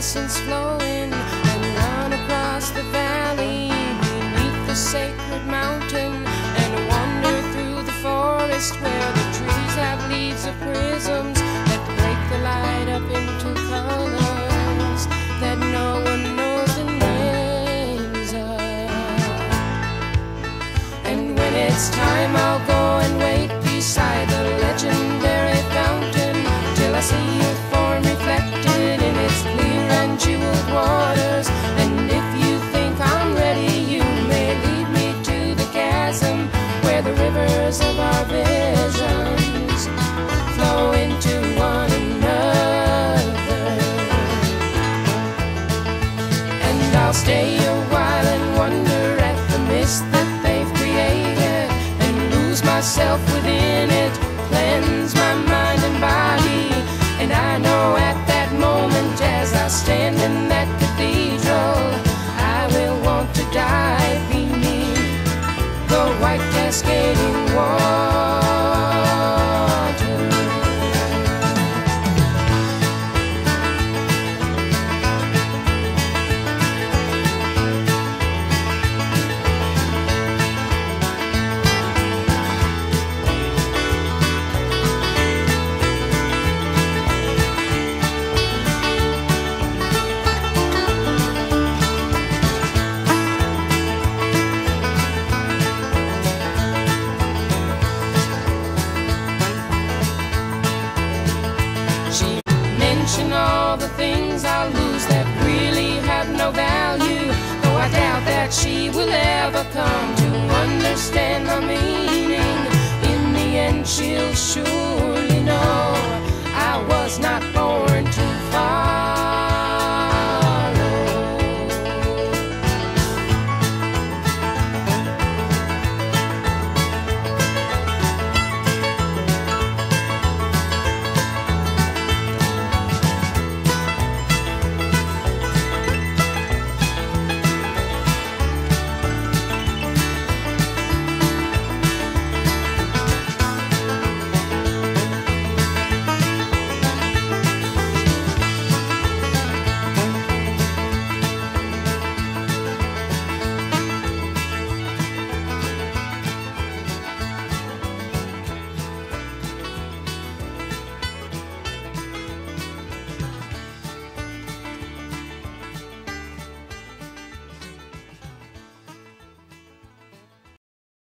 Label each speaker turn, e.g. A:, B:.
A: essence flowing, and run across the valley beneath the sacred mountain, and wander through the forest where the trees have leaves of prisms that break the light up into colors that no one knows the names of. And when it's time, I'll go and wait beside the legendary fountain till I see your form reflected in its clear and jeweled waters. And if you think I'm ready, you may lead me to the chasm where the rivers of our visions flow into one another. And I'll stay a while and wonder at the mist that they've created, and lose myself within it, cleanse my mind and body. And I know at that moment, as I stand in that cathedral, I will want to dive beneath the white cascading water. Mention all the things I'll lose that really have no value, though I doubt that she will ever come to understand my meaning. In the end, she'll surely know I was not born